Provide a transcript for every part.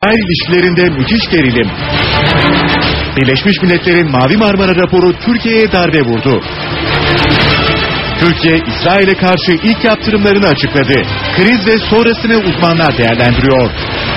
İsrail ilişkilerinde müthiş gerilim. Birleşmiş Milletler'in Mavi Marmara raporu Türkiye'ye darbe vurdu. Türkiye, İsrail'e karşı ilk yaptırımlarını açıkladı. Kriz ve sonrasını uzmanlar değerlendiriyor.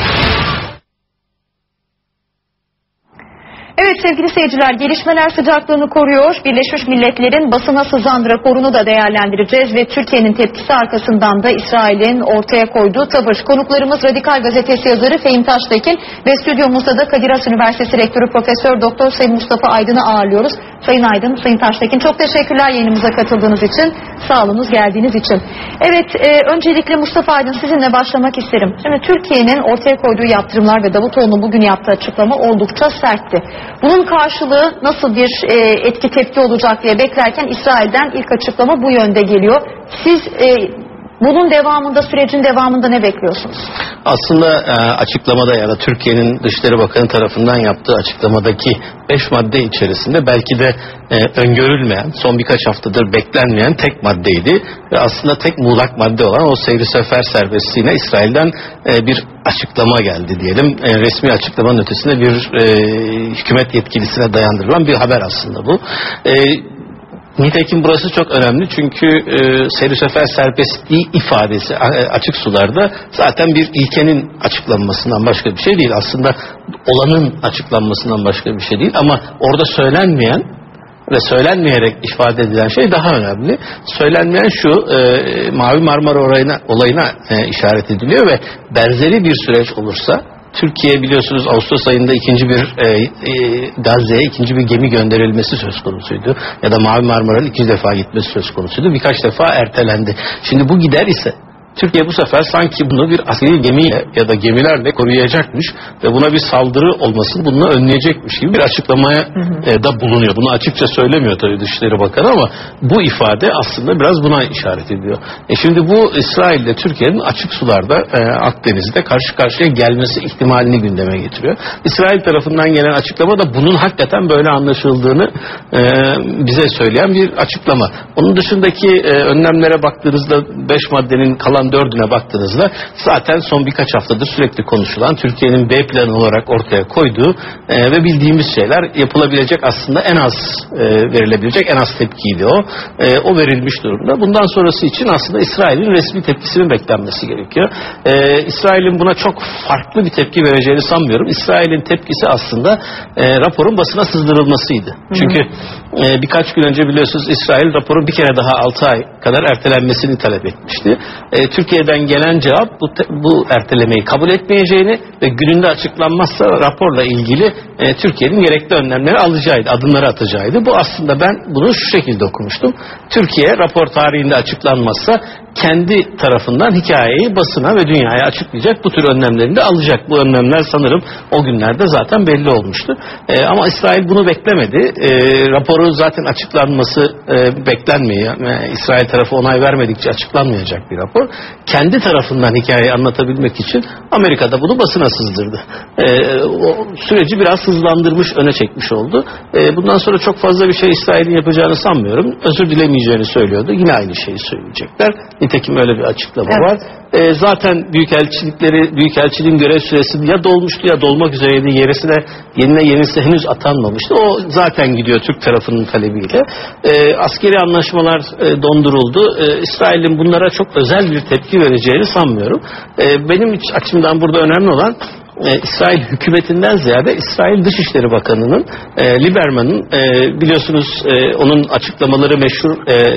Evet sevgili seyirciler, gelişmeler sıcaklığını koruyor. Birleşmiş Milletler'in basına sızan raporunu da değerlendireceğiz ve Türkiye'nin tepkisi arkasından da İsrail'in ortaya koyduğu tavır. Konuklarımız Radikal Gazetesi yazarı Fehim Taştekin ve stüdyomuzda da Kadir Has Üniversitesi Rektörü Profesör Doktor Sayın Mustafa Aydın'ı ağırlıyoruz. Sayın Aydın, Sayın Taştekin, çok teşekkürler yayınımıza katıldığınız için. Sağ olunuz geldiğiniz için. Evet, öncelikle Mustafa Aydın sizinle başlamak isterim. Şimdi Türkiye'nin ortaya koyduğu yaptırımlar ve Davutoğlu'nun bugün yaptığı açıklama oldukça sertti. Bunun karşılığı nasıl bir etki tepki olacak diye beklerken İsrail'den ilk açıklama bu yönde geliyor. Siz bunun devamında, sürecin devamında ne bekliyorsunuz? Aslında açıklamada ya da Türkiye'nin Dışişleri Bakanı tarafından yaptığı açıklamadaki 5 madde içerisinde belki de öngörülmeyen, son birkaç haftadır beklenmeyen tek maddeydi. Ve aslında tek muğlak madde olan o seyri sefer serbestliğine İsrail'den bir açıklama geldi diyelim. Resmi açıklamanın ötesinde bir hükümet yetkilisine dayandırılan bir haber aslında bu. Nitekim burası çok önemli çünkü seyri sefer serbestliği ifadesi açık sularda zaten bir ilkenin açıklanmasından başka bir şey değil. Aslında olanın açıklanmasından başka bir şey değil ama orada söylenmeyen ve söylenmeyerek ifade edilen şey daha önemli. Söylenmeyen şu, Mavi Marmara olayına işaret ediliyor ve benzeri bir süreç olursa Türkiye biliyorsunuz Ağustos ayında Gazze'ye ikinci bir gemi gönderilmesi söz konusuydu. Ya da Mavi Marmara'nın 2 defa gitmesi söz konusuydu. Birkaç defa ertelendi. Şimdi bu gider ise Türkiye bu sefer sanki bunu bir askeri gemiyle ya da gemilerle koruyacakmış ve buna bir saldırı olmasını bununla önleyecekmiş gibi bir açıklamaya da bulunuyor. Bunu açıkça söylemiyor tabii Dışişleri Bakanı ama bu ifade aslında biraz buna işaret ediyor. Şimdi bu İsrail ile Türkiye'nin açık sularda Akdeniz'de karşı karşıya gelmesi ihtimalini gündeme getiriyor. İsrail tarafından gelen açıklama da bunun hakikaten böyle anlaşıldığını bize söyleyen bir açıklama. Onun dışındaki önlemlere baktığınızda 5 maddenin kalan 4'üne baktığınızda zaten son birkaç haftadır sürekli konuşulan Türkiye'nin B planı olarak ortaya koyduğu ve bildiğimiz şeyler yapılabilecek aslında en az verilebilecek en az tepkiydi o. O verilmiş durumda. Bundan sonrası için aslında İsrail'in resmi tepkisinin beklenmesi gerekiyor. İsrail'in buna çok farklı bir tepki vereceğini sanmıyorum. İsrail'in tepkisi aslında raporun basına sızdırılmasıydı. Çünkü birkaç gün önce biliyorsunuz İsrail raporun bir kere daha 6 ay kadar ertelenmesini talep etmişti. Türkiye'den gelen cevap bu ertelemeyi kabul etmeyeceğini ve gününde açıklanmazsa raporla ilgili Türkiye'nin gerekli önlemleri alacağıydı, adımları atacağıydı. Bu aslında ben bunu şu şekilde okumuştum. Türkiye rapor tarihinde açıklanmazsa kendi tarafından hikayeyi basına ve dünyaya açıklayacak, bu tür önlemlerini de alacak. Bu önlemler sanırım o günlerde zaten belli olmuştu. Ama İsrail bunu beklemedi. Raporun zaten açıklanması beklenmiyor. İsrail tarafı onay vermedikçe açıklanmayacak bir rapor. Kendi tarafından hikayeyi anlatabilmek için Amerika'da bunu basına sızdırdı. O süreci biraz hızlandırmış, öne çekmiş oldu. Bundan sonra çok fazla bir şey İsrail'in yapacağını sanmıyorum. Özür dilemeyeceğini söylüyordu. Yine aynı şeyi söyleyecekler. Nitekim öyle bir açıklama var. Zaten büyükelçiliğin görev süresi ya dolmuştu ya dolmak üzereydi. Yenisi henüz atanmamıştı. O zaten gidiyor Türk tarafının talebiyle. Askeri anlaşmalar donduruldu. İsrail'in bunlara çok özel bir tepki vereceğini sanmıyorum. Benim açımdan burada önemli olan İsrail hükümetinden ziyade İsrail Dışişleri Bakanı'nın Lieberman'ın biliyorsunuz onun açıklamaları meşhur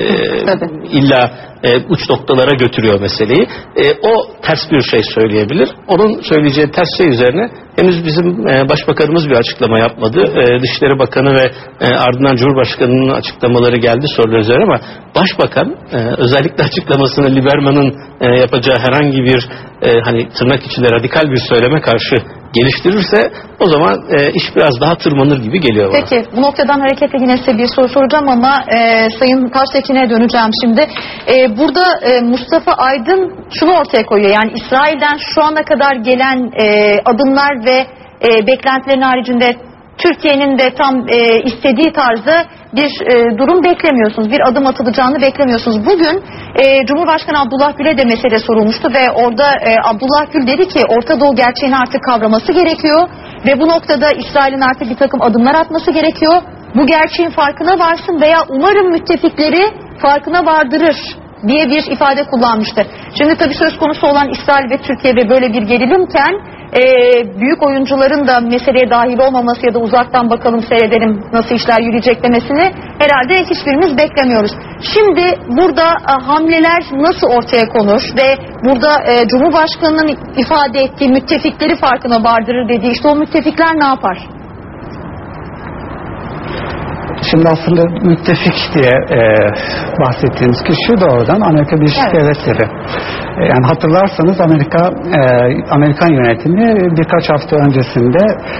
illa uç noktalara götürüyor meseleyi. O ters bir şey söyleyebilir. Onun söyleyeceği ters şey üzerine henüz bizim Başbakanımız bir açıklama yapmadı. Dışişleri Bakanı ve ardından Cumhurbaşkanı'nın açıklamaları geldi sorular üzerine ama Başbakan özellikle açıklamasını Lieberman'ın yapacağı herhangi bir hani tırnak içinde radikal bir söyleme karşı geliştirirse o zaman iş biraz daha tırmanır gibi geliyor bana. Peki bu noktadan hareketle yine size bir soru soracağım ama Sayın Taştekin'e döneceğim şimdi. Burada Mustafa Aydın şunu ortaya koyuyor, yani İsrail'den şu ana kadar gelen adımlar ve beklentilerin haricinde Türkiye'nin de tam istediği tarzda bir durum beklemiyorsunuz. Bir adım atılacağını beklemiyorsunuz. Bugün Cumhurbaşkanı Abdullah Gül'e de mesele sorulmuştu ve orada Abdullah Gül dedi ki Orta Doğu gerçeğini artık kavraması gerekiyor ve bu noktada İsrail'in artık bir takım adımlar atması gerekiyor. Bu gerçeğin farkına varsın veya umarım müttefikleri farkına vardırır diye bir ifade kullanmıştı. Şimdi tabii söz konusu olan İsrail ve Türkiye ve böyle bir gerilimken büyük oyuncuların da meseleye dahil olmaması ya da uzaktan bakalım seyredelim nasıl işler yürüyecek demesini herhalde hiçbirimiz beklemiyoruz. Şimdi burada hamleler nasıl ortaya konur ve burada Cumhurbaşkanı'nın ifade ettiği müttefikleri farkına vardırır dediği işte o müttefikler ne yapar? Şimdi aslında müttefik diye bahsettiğimiz kişi doğrudan Amerika Birleşik Devletleri. Yani hatırlarsanız Amerikan yönetimi birkaç hafta öncesinde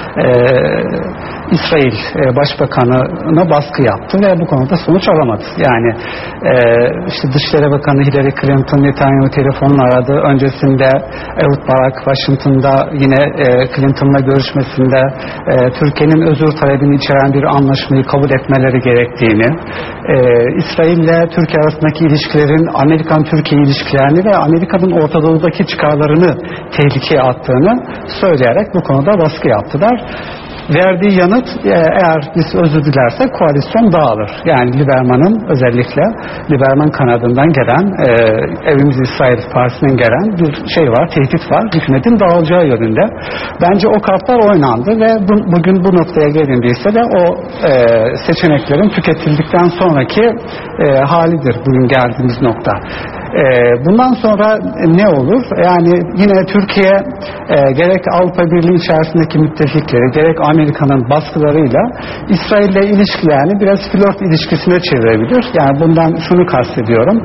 İsrail Başbakanı'na baskı yaptı ve bu konuda sonuç alamadı. Yani işte Dışişleri Bakanı Hillary Clinton Netanyahu telefonla aradı. Öncesinde Ehud Barak Washington'da yine Clinton'la görüşmesinde Türkiye'nin özür talebini içeren bir anlaşmayı kabul etmeleri gerektiğini, İsrail ile Türkiye arasındaki ilişkilerin Amerikan-Türkiye ilişkilerini ve Amerika'nın Orta Doğu'daki çıkarlarını tehlikeye attığını söyleyerek bu konuda baskı yaptılar. Verdiği yanıt eğer biz özür dilersek koalisyon dağılır. Yani Liberman'ın özellikle Liberman kanadından gelen Evimiz İsrail Partisi'nin gelen bir şey var, tehdit var. Hükümetin dağılacağı yönünde. Bence o kartlar oynandı ve bugün bu noktaya gelindiyse de o seçeneklerin tüketildikten sonraki halidir bugün geldiğimiz nokta. Bundan sonra ne olur? Yani yine Türkiye gerek Avrupa Birliği içerisindeki müttefikleri gerek Amerika'nın baskılarıyla İsrail'le ilişkilerini biraz flört ilişkisine çevirebilir. Yani bundan şunu kastediyorum.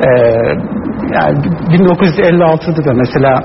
Yani 1956'da da mesela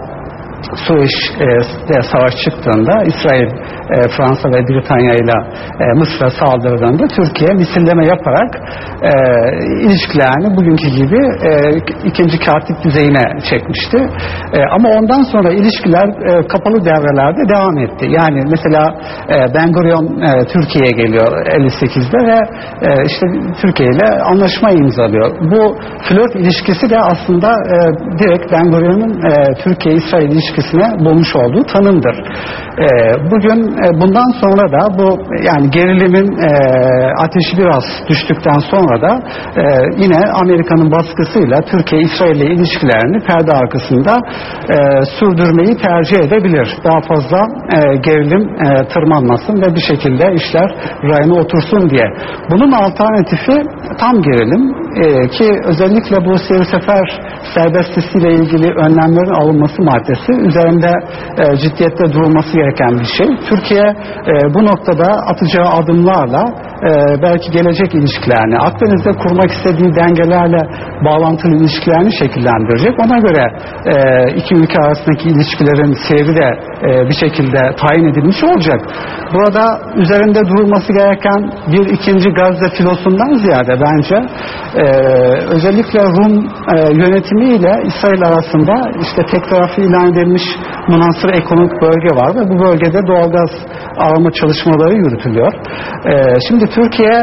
Suriye'de savaş çıktığında İsrail, Fransa ve Britanya ile Mısır'a saldırdığında Türkiye misilleme yaparak ilişkilerini bugünkü gibi ikinci katip düzeyine çekmişti. Ama ondan sonra ilişkiler kapalı devrelerde devam etti. Yani mesela Ben Gurion Türkiye'ye geliyor 58'de ve işte Türkiye ile anlaşma imzalıyor. Bu flört ilişkisi de aslında direkt Ben Gurion'un Türkiye-İsrail ilişkisine bulmuş olduğu tanımdır. Bugün bundan sonra da bu yani gerilimin ateşi biraz düştükten sonra da yine Amerika'nın baskısıyla Türkiye-İsrail ile ilişkilerini perde arkasında sürdürmeyi tercih edebilir. Daha fazla gerilim tırmanmasın ve bir şekilde işler rayına otursun diye. Bunun alternatifi tam gerilim ki özellikle bu seyir sefer serbestisiyle ilgili önlemlerin alınması maddesi üzerinde ciddiyetle durulması gereken bir şey. Türkiye bu noktada atacağı adımlarla belki gelecek ilişkilerini, Akdeniz'de kurmak istediği dengelerle bağlantılı ilişkilerini şekillendirecek. Ona göre iki ülke arasındaki ilişkilerin seyri de bir şekilde tayin edilmiş olacak. Burada üzerinde durulması gereken bir ikinci Gazze filosundan ziyade bence özellikle Rum yönetimiyle İsrail arasında işte tek taraflı ilan edilmiş münhasır ekonomik bölge var ve bu bölgede doğalgaz arama çalışmaları yürütülüyor. Şimdi Türkiye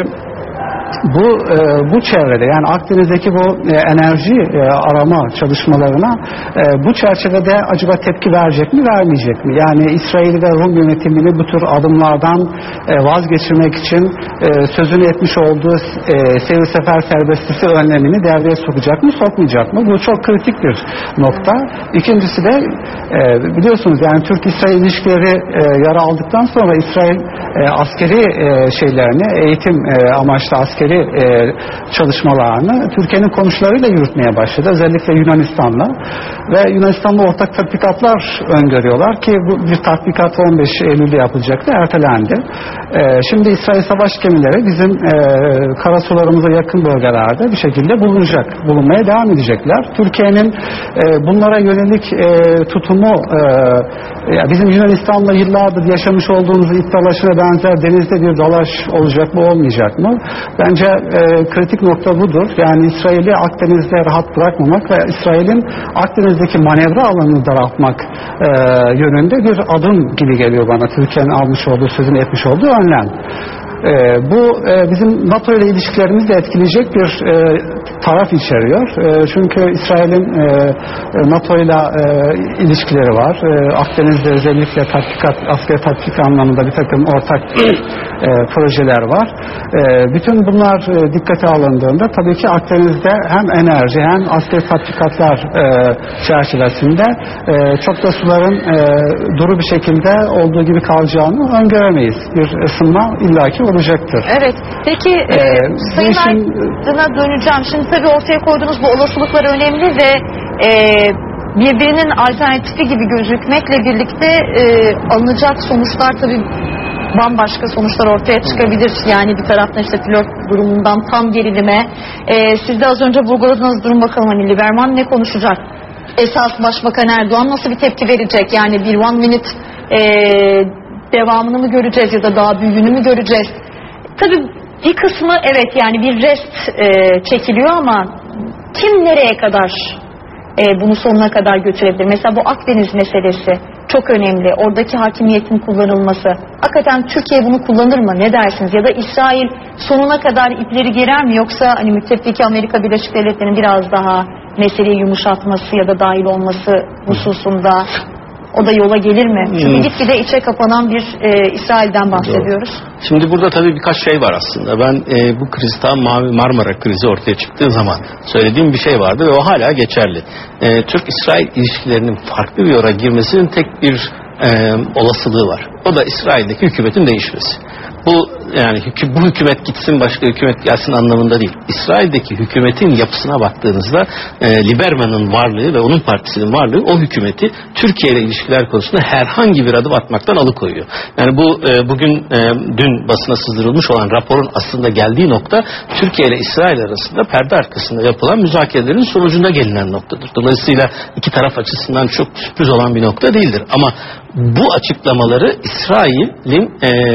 bu çevrede yani Akdeniz'deki bu enerji arama çalışmalarına bu çerçevede acaba tepki verecek mi vermeyecek mi? Yani İsrail ve Rum yönetimini bu tür adımlardan vazgeçirmek için sözünü etmiş olduğu seyir sefer serbestisi önlemini devreye sokacak mı sokmayacak mı? Bu çok kritik bir nokta. İkincisi de biliyorsunuz yani Türk-İsrail ilişkileri yara aldıktan sonra İsrail askeri şeylerini eğitim amaçlı askeri çalışmalarını Türkiye'nin komşularıyla yürütmeye başladı. Özellikle Yunanistan'la ve Yunanistan'la ortak tatbikatlar öngörüyorlar ki bu bir tatbikat 15 Eylül'de yapılacaktı. Ertelendi. Şimdi İsrail savaş gemileri bizim karasularımıza yakın bölgelerde bir şekilde bulunmaya devam edecekler. Türkiye'nin bunlara yönelik tutumu bizim Yunanistan'la yıllardır yaşamış olduğumuz iddialaşına benzer denizde bir dalaş olacak mı olmayacak mı? Ben Bence kritik nokta budur. Yani İsrail'i Akdeniz'de rahat bırakmamak ve İsrail'in Akdeniz'deki manevra alanını daraltmak yönünde bir adım gibi geliyor bana. Türkiye'nin almış olduğu, sözünü etmiş olduğu önlem. Bu bizim NATO ile ilişkilerimizi de etkileyecek bir taraf içeriyor. Çünkü İsrail'in NATO ile ilişkileri var. Akdeniz'de özellikle askeri tatbik anlamında bir takım ortak projeler var. Bütün bunlar dikkate alındığında tabii ki Akdeniz'de hem enerji hem askeri tatbikatlar çerçevesinde çok da suların duru bir şekilde olduğu gibi kalacağını öngöremeyiz. Bir ısınma illaki olacaktır. Evet. Peki Sayın Aydın'a döneceğim. Şimdi tabii ortaya koyduğunuz bu olasılıklar önemli ve birbirinin alternatifi gibi gözükmekle birlikte alınacak sonuçlar tabii bambaşka sonuçlar ortaya çıkabilir. Yani bir taraftan işte flört durumundan tam gerilime. Siz de az önce vurguladığınız durum, bakalım hani Lieberman ne konuşacak? Esas Başbakan Erdoğan nasıl bir tepki verecek? Yani bir one minute devamını mı göreceğiz ya da daha büyüğünü mü göreceğiz? Tabii bir kısmı evet, yani bir rest çekiliyor ama kim nereye kadar bunu sonuna kadar götürebilir? Mesela bu Akdeniz meselesi çok önemli. Oradaki hakimiyetin kullanılması. Hakikaten Türkiye bunu kullanır mı? Ne dersiniz? Ya da İsrail sonuna kadar ipleri gerer mi? Yoksa hani müttefiki Amerika Birleşik Devletleri'nin biraz daha meseleyi yumuşatması ya da dahil olması hususunda o da yola gelir mi? Çünkü gitgide içe kapanan bir İsrail'den bahsediyoruz. Doğru. Şimdi burada tabii birkaç şey var aslında. Ben bu kriz tam Mavi Marmara krizi ortaya çıktığı zaman söylediğim bir şey vardı ve o hala geçerli. Türk-İsrail ilişkilerinin farklı bir yola girmesinin tek bir olasılığı var. O da İsrail'deki hükümetin değişmesi. Bu yani bu hükümet gitsin başka hükümet gelsin anlamında değil. İsrail'deki hükümetin yapısına baktığınızda Lieberman'ın varlığı ve onun partisinin varlığı o hükümeti Türkiye ile ilişkiler konusunda herhangi bir adım atmaktan alıkoyuyor. Yani bu dün basına sızdırılmış olan raporun aslında geldiği nokta Türkiye ile İsrail arasında perde arkasında yapılan müzakerelerin sonucunda gelinen noktadır. Dolayısıyla iki taraf açısından çok sürpriz olan bir nokta değildir. Ama bu açıklamaları İsrail'in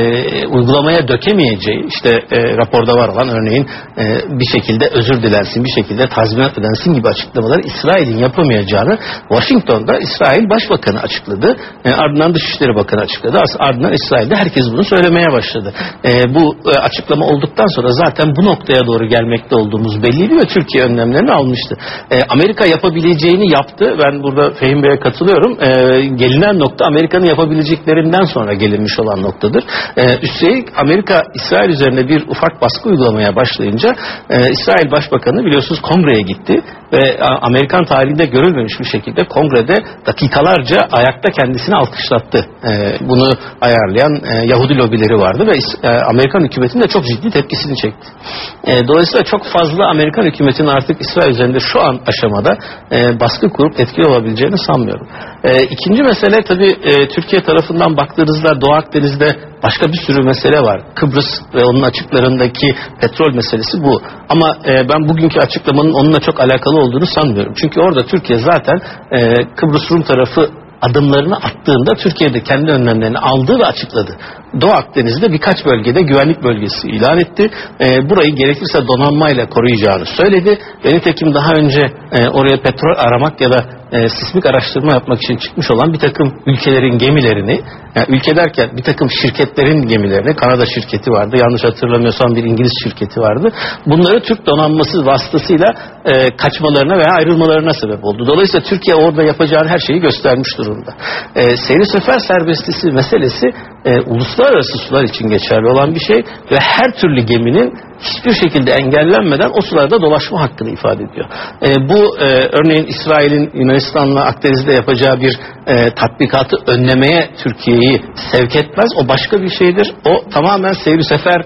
uygulamaya dökemeyeceği, işte raporda var olan örneğin bir şekilde özür dilensin, bir şekilde tazminat ödensin gibi açıklamaları İsrail'in yapamayacağını Washington'da İsrail Başbakanı açıkladı. Ardından Dışişleri Bakanı açıkladı. Ardından İsrail'de herkes bunu söylemeye başladı. Bu açıklama olduktan sonra zaten bu noktaya doğru gelmekte olduğumuz belliydi ve Türkiye önlemlerini almıştı. Amerika yapabileceğini yaptı. Ben burada Fehim Bey'e katılıyorum. Gelinen nokta Amerika'nın yapabileceklerinden sonra gelinmiş olan noktadır. Üstelik Amerika İsrail üzerine bir ufak baskı uygulamaya başlayınca İsrail Başbakanı biliyorsunuz kongreye gitti ve Amerikan tarihinde görülmemiş bir şekilde kongrede dakikalarca ayakta kendisini alkışlattı. Bunu ayarlayan Yahudi lobileri vardı ve Amerikan hükümetinin de çok ciddi tepkisini çekti. Dolayısıyla çok fazla Amerikan hükümetinin artık İsrail üzerinde şu an aşamada baskı kurup etkili olabileceğini sanmıyorum. İkinci mesele tabii Türkiye tarafından baktığınızda Doğu Akdeniz'de başka bir sürü mesele var. Kıbrıs ve onun açıklarındaki petrol meselesi bu. Ama ben bugünkü açıklamanın onunla çok alakalı olduğunu sanmıyorum. Çünkü orada Türkiye zaten Kıbrıs Rum tarafı adımlarını attığında Türkiye'de kendi önlemlerini aldı ve açıkladı. Doğu Akdeniz'de birkaç bölgede güvenlik bölgesi ilan etti. Burayı gerekirse donanmayla koruyacağını söyledi. Ve nitekim daha önce oraya petrol aramak ya da sismik araştırma yapmak için çıkmış olan bir takım ülkelerin gemilerini, yani ülke derken bir takım şirketlerin gemilerini, Kanada şirketi vardı, yanlış hatırlamıyorsam bir İngiliz şirketi vardı. Bunları Türk donanması vasıtasıyla kaçmalarına veya ayrılmalarına sebep oldu. Dolayısıyla Türkiye orada yapacağını her şeyi göstermiş durumda. Seyir sefer serbestisi meselesi uluslararası sular için geçerli olan bir şey ve her türlü geminin hiçbir şekilde engellenmeden o sularda dolaşma hakkını ifade ediyor. Bu örneğin İsrail'in Yunanistan'la Akdeniz'de yapacağı bir tatbikatı önlemeye Türkiye'yi sevk etmez. O başka bir şeydir. O tamamen seyir sefer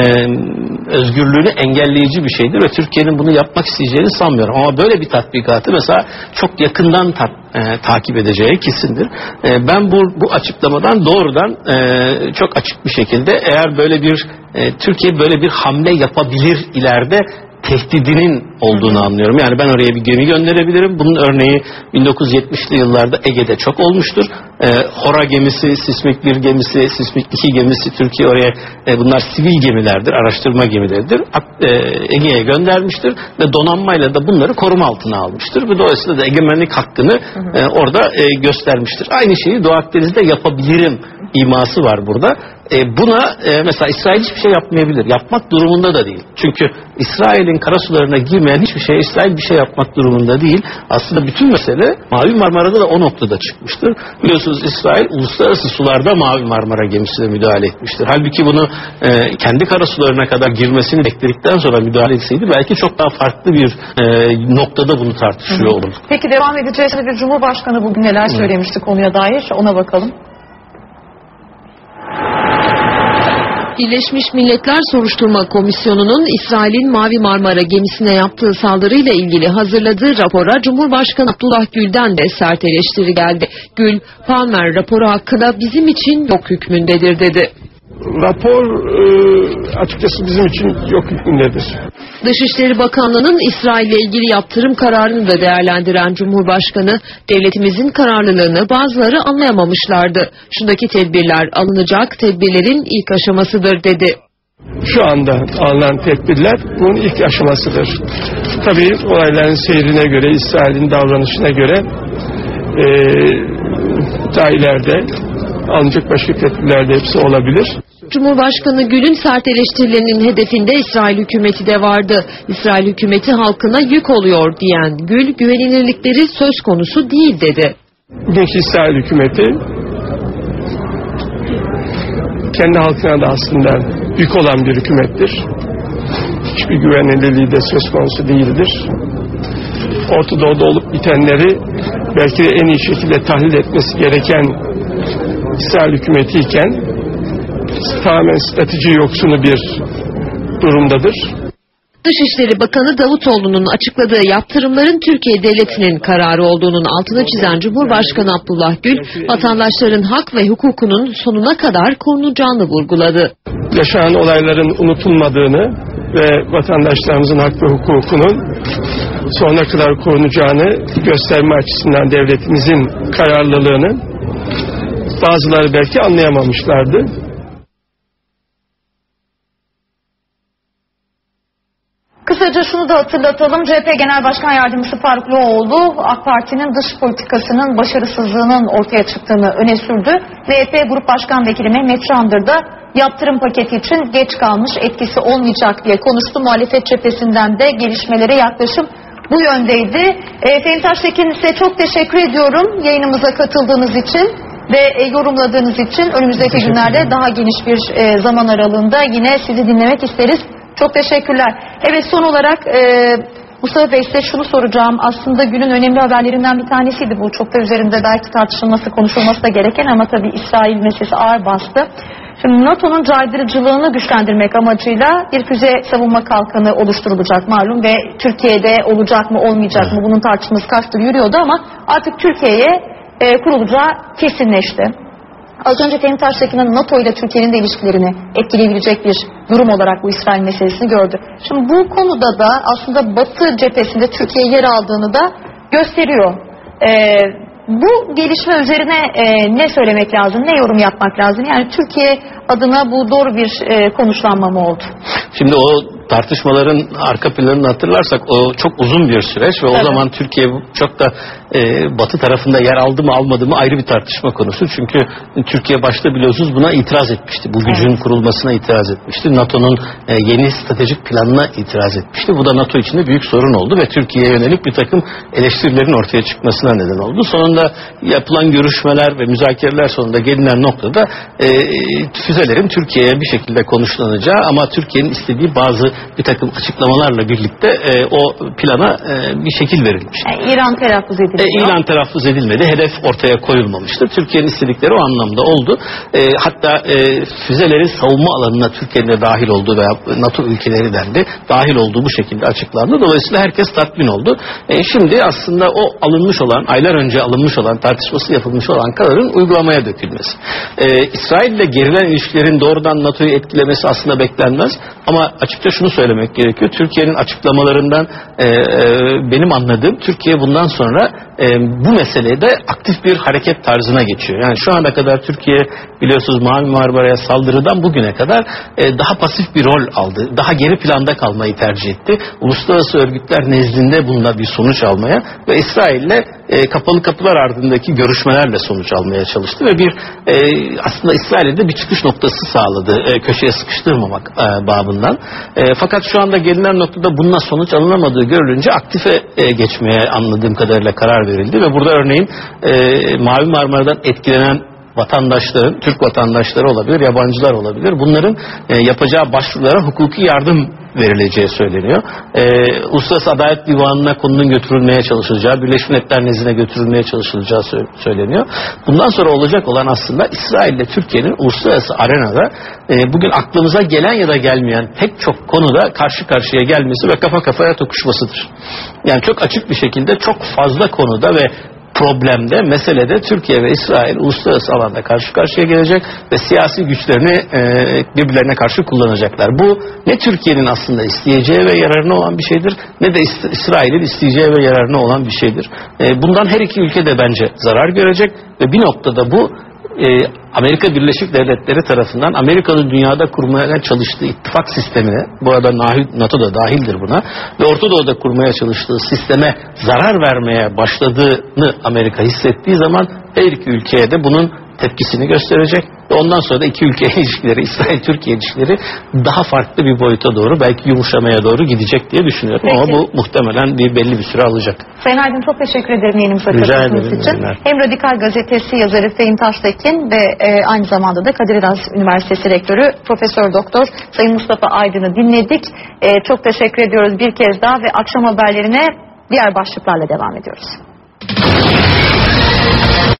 özgürlüğünü engelleyici bir şeydir ve Türkiye'nin bunu yapmak isteyeceğini sanmıyorum. Ama böyle bir tatbikatı mesela çok yakından takip edeceği kesindir. Ben bu açıklamadan doğrudan çok açık bir şekilde eğer böyle bir Türkiye böyle bir hamle yapabilir ileride tehdidinin olduğunu anlıyorum. Yani ben oraya bir gemi gönderebilirim. Bunun örneği 1970'li yıllarda Ege'de çok olmuştur. Hora gemisi, Sismik 1 gemisi, Sismik 2 gemisi Türkiye oraya bunlar sivil gemilerdir, araştırma gemileridir. Ege'ye göndermiştir ve donanmayla da bunları koruma altına almıştır. Ve dolayısıyla da egemenlik hakkını orada göstermiştir. Aynı şeyi Doğu Akdeniz'de yapabilirim iması var burada. Buna mesela İsrail hiçbir şey yapmayabilir. Yapmak durumunda da değil. Çünkü İsrail'in karasularına girmeyen hiçbir şey İsrail bir şey yapmak durumunda değil. Aslında bütün mesele Mavi Marmara'da da o noktada çıkmıştır. Biliyorsunuz İsrail uluslararası sularda Mavi Marmara gemisine müdahale etmiştir. Halbuki bunu kendi karasularına kadar girmesini bekledikten sonra müdahale etseydi belki çok daha farklı bir noktada bunu tartışıyor olurdu. Peki devam edeceğiz. Bir Cumhurbaşkanı bugün neler söylemişti konuya dair, ona bakalım. Birleşmiş Milletler Soruşturma Komisyonu'nun İsrail'in Mavi Marmara gemisine yaptığı saldırıyla ilgili hazırladığı rapora Cumhurbaşkanı Abdullah Gül'den de sert eleştiri geldi. Gül, Palmer raporu hakkında bizim için yok hükmündedir dedi. Rapor açıkçası bizim için yok hükmündedir. Dışişleri Bakanlığı'nın İsrail'le ilgili yaptırım kararını da değerlendiren Cumhurbaşkanı, devletimizin kararlılığını bazıları anlayamamışlardı. Şundaki tedbirler alınacak tedbirlerin ilk aşamasıdır dedi. Şu anda alınan tedbirler bunun ilk aşamasıdır. Tabii olayların seyrine göre, İsrail'in davranışına göre daha ileride alınacak başka tedbirler de hepsi olabilir. Cumhurbaşkanı Gül'ün sert eleştirilerinin hedefinde İsrail hükümeti de vardı. İsrail hükümeti halkına yük oluyor diyen Gül, güvenilirlikleri söz konusu değil dedi. Bugünkü İsrail hükümeti kendi halkına da aslında yük olan bir hükümettir. Hiçbir güvenilirliği de söz konusu değildir. Orta Doğu'da olup bitenleri belki de en iyi şekilde tahlil etmesi gereken İsrail hükümetiyken tamamen strateji yoksunu bir durumdadır. Dışişleri Bakanı Davutoğlu'nun açıkladığı yaptırımların Türkiye Devleti'nin kararı olduğunun altını çizen Cumhurbaşkanı Abdullah Gül, vatandaşların hak ve hukukunun sonuna kadar korunacağını vurguladı. Yaşanan olayların unutulmadığını ve vatandaşlarımızın hak ve hukukunun sonuna kadar korunacağını gösterme açısından devletimizin kararlılığını bazıları belki anlayamamışlardı. Kısaca şunu da hatırlatalım. CHP Genel Başkan Yardımcısı Faruk Loğlu, AK Parti'nin dış politikasının başarısızlığının ortaya çıktığını öne sürdü. MHP Grup Başkan Vekili Mehmet Çandır da yaptırım paketi için geç kalmış, etkisi olmayacak diye konuştu. Muhalefet cephesinden de gelişmelere yaklaşım bu yöndeydi. Sayın Taştekin, size çok teşekkür ediyorum yayınımıza katıldığınız için ve yorumladığınız için. Önümüzdeki günlerde daha geniş bir zaman aralığında yine sizi dinlemek isteriz. Çok teşekkürler. Evet, son olarak Mustafa Bey, size şunu soracağım. Aslında günün önemli haberlerinden bir tanesiydi bu. Çok da üzerinde belki tartışılması, konuşulması da gereken ama tabii İsrail meselesi ağır bastı. Şimdi NATO'nun caydırıcılığını güçlendirmek amacıyla bir füze savunma kalkanı oluşturulacak malum ve Türkiye'de olacak mı olmayacak mı bunun tartışması kaçtır yürüyordu ama artık Türkiye'ye kurulacağı kesinleşti. Az önce Sayın Taştekin'in NATO ile Türkiye'nin de ilişkilerini etkileyebilecek bir durum olarak bu İsrail meselesini gördü. Şimdi bu konuda da aslında Batı cephesinde Türkiye yer aldığını da gösteriyor. Bu gelişme üzerine ne söylemek lazım, ne yorum yapmak lazım? Yani Türkiye adına bu doğru bir konuşlanma mı oldu? Şimdi o tartışmaların arka planını hatırlarsak o çok uzun bir süreç ve o zaman Türkiye çok da Batı tarafında yer aldı mı almadı mı ayrı bir tartışma konusu. Çünkü Türkiye başta biliyorsunuz buna itiraz etmişti. Bu gücün kurulmasına itiraz etmişti. NATO'nun yeni stratejik planına itiraz etmişti. Bu da NATO içinde büyük sorun oldu ve Türkiye'ye yönelik bir takım eleştirilerin ortaya çıkmasına neden oldu. Sonunda yapılan görüşmeler ve müzakereler sonunda gelinen noktada füzelerin Türkiye'ye bir şekilde konuşlanacağı ama Türkiye'nin istediği bazı bir takım açıklamalarla birlikte o plana bir şekil verilmiş. İran telaffuz edildi. İran telaffuz edilmedi. Hedef ortaya koyulmamıştı. Türkiye'nin istedikleri o anlamda oldu. Hatta füzelerin savunma alanına Türkiye'nin de dahil olduğu veya NATO ülkelerinden de dahil olduğu bu şekilde açıklandı. Dolayısıyla herkes tatmin oldu. Şimdi aslında o alınmış olan, aylar önce alınmış olan, tartışması yapılmış olan kararın uygulamaya dökülmesi. İsrail ile gerilen ilişkilerin doğrudan NATO'yu etkilemesi aslında beklenmez. Ama açıkça şunu şunu söylemek gerekiyor. Türkiye'nin açıklamalarından benim anladığım, Türkiye bundan sonra bu meselede aktif bir hareket tarzına geçiyor. Yani şu ana kadar Türkiye biliyorsunuz Mavi Marmara'ya saldırıdan bugüne kadar daha pasif bir rol aldı. Daha geri planda kalmayı tercih etti. Uluslararası örgütler nezdinde bunda bir sonuç almaya ve İsrail'le kapalı kapılar ardındaki görüşmelerle sonuç almaya çalıştı ve aslında İsrail'de bir çıkış noktası sağladı. Köşeye sıkıştırmamak babından. Fakat şu anda gelinen noktada bununla sonuç alınamadığı görülünce aktife geçmeye anladığım kadarıyla karar verildi ve burada örneğin Mavi Marmara'dan etkilenen vatandaşların, Türk vatandaşları olabilir, yabancılar olabilir. Bunların yapacağı başvurulara hukuki yardım verileceği söyleniyor. Uluslararası Adalet Divanı'na konunun götürülmeye çalışılacağı, Birleşmiş Milletler nezdine götürülmeye çalışılacağı söyleniyor. Bundan sonra olacak olan aslında İsrail ile Türkiye'nin uluslararası arenada bugün aklımıza gelen ya da gelmeyen pek çok konuda karşı karşıya gelmesi ve kafa kafaya tokuşmasıdır. Yani çok açık bir şekilde çok fazla konuda ve problemde, meselede Türkiye ve İsrail uluslararası alanda karşı karşıya gelecek ve siyasi güçlerini birbirlerine karşı kullanacaklar. Bu ne Türkiye'nin aslında isteyeceği ve yararına olan bir şeydir, ne de İsrail'in isteyeceği ve yararına olan bir şeydir. Bundan her iki ülke de bence zarar görecek ve bir noktada bu Amerika Birleşik Devletleri tarafından Amerika'nın dünyada kurmaya çalıştığı ittifak sistemine, bu arada NATO da dahildir buna, ve Orta Doğu'da kurmaya çalıştığı sisteme zarar vermeye başladığını Amerika hissettiği zaman her iki ülkeye de bunun tepkisini gösterecek ve ondan sonra da iki ülke ilişkileri, İsrail-Türkiye ilişkileri daha farklı bir boyuta doğru, belki yumuşamaya doğru gidecek diye düşünüyorum. Peki. Ama bu muhtemelen belli bir süre alacak. Sayın Aydın, çok teşekkür ederim yayınımıza katıldığınız için. Hem Radikal Gazetesi yazarı Fehim Taştekin ve aynı zamanda da Kadir Has Üniversitesi Rektörü Profesör Doktor Sayın Mustafa Aydın'ı dinledik. Çok teşekkür ediyoruz bir kez daha ve akşam haberlerine diğer başlıklarla devam ediyoruz.